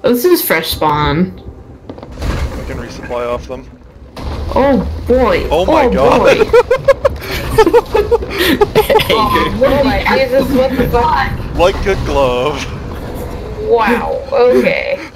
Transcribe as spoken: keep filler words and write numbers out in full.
Oh, this is fresh spawn. I can resupply off them. Oh boy. Oh my oh, god. Boy. Oh my Jesus, what the fuck? Like a glove. Wow, okay.